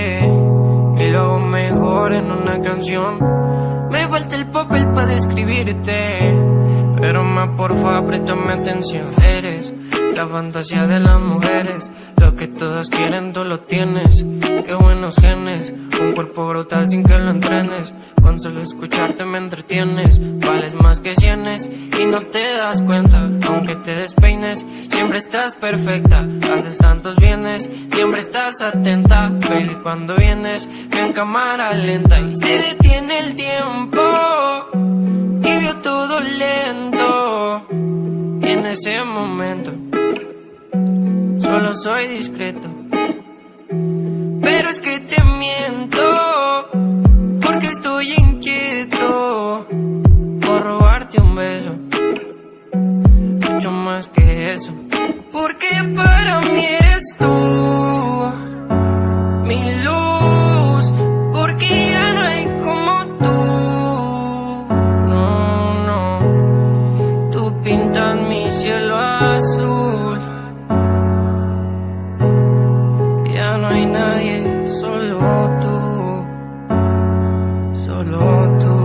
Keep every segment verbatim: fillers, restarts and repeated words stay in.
escribirte y lo hago mejor en una canción. Me falta el papel para describirte, pero más porfa, préstame atención. Eres la fantasía de las mujeres, lo que todas quieren tú lo tienes. Qué buenos genes, un cuerpo brutal sin que lo entrenes. Con solo escucharte me entretienes, vales más que cienes y no te das cuenta. Aunque te despeines, siempre estás perfecta. Haces tantos bienes, siempre estás atenta. Baby, cuando vienes, veo en cámara lenta y se detiene el tiempo y veo todo lento. Y en ese momento solo soy discreto, pero es que te miento, porque estoy inquieto por robarte un beso, mucho más que eso. Porque para mí eres tú, mi luz, porque ya no hay como tú. No, no, tú pintas mi cielo azul. Ya no hay nadie, solo tú, solo tú.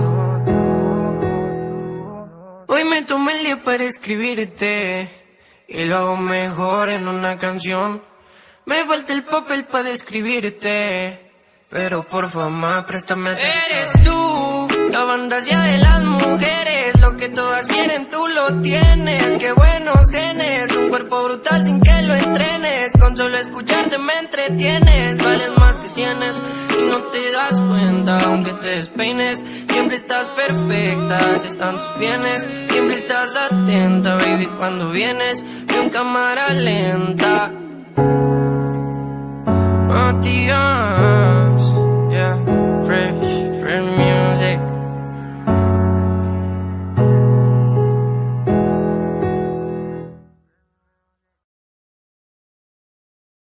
Hoy me tomé el día para escribirte y lo hago mejor en una canción. Me falta el papel para describirte, pero por favor, préstame atención. Eres tú, la fantasía de las mujeres, lo que todas quieren tú lo tienes. Qué buenos genes, un cuerpo brutal sin que lo entrenes. Con solo escucharte me entretienes, vales más que tienes y no te das cuenta. Aunque te despeines, siempre estás perfecta. Haces tantos bienes, siempre estás atenta. Baby, cuando vienes, veo en cámara lenta. A ti